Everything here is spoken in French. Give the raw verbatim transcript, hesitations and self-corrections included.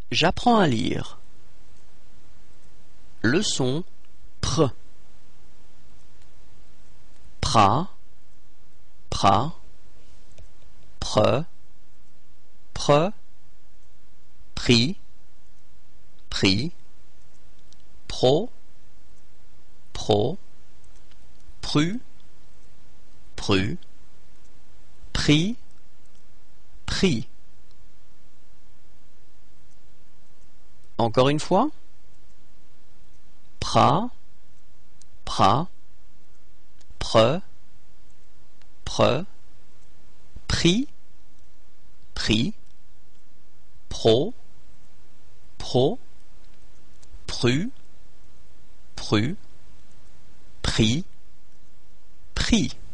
J'apprends à lire. Leçon pr. Pra, pra, pre, pre, pri, pri, pro, pro, pru, pru, pri, pri. Encore une fois. Pra, pra, pre, pre, pri, pri, pro, pro, pru, pru, pri, pri.